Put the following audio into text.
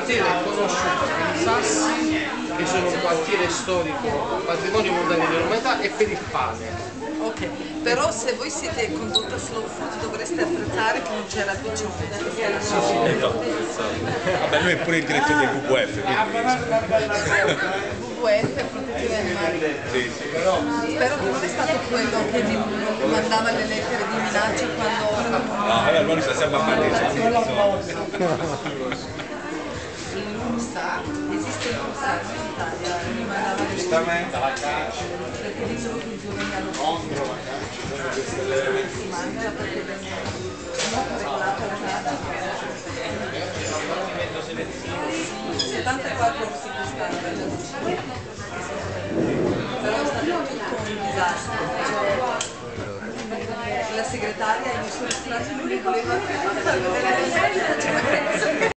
quartiere è conosciuto per i sassi, che sono un quartiere storico, patrimonio mondiale dell'umanità, e per il pane. Ok, però se voi siete condotta slow food dovreste apprezzare che non c'era piccione. Vabbè, noi è pure il direttore del WWF, quindi... WWF, protezione animali. Sì, sì. Spero che non è stato quello che vi mandava le lettere di minaccia quando... No, allora noi ci siamo amati. Il Lumsa, esiste il Lumsa in Italia, mi mandava le lettere perché dicono che i giovani hanno contro la si mangia perché vengono regolata la casa. 74 orsi quest'anno, però è stato tutto un disastro. La segretaria e i suoi strati non li voleva far vedere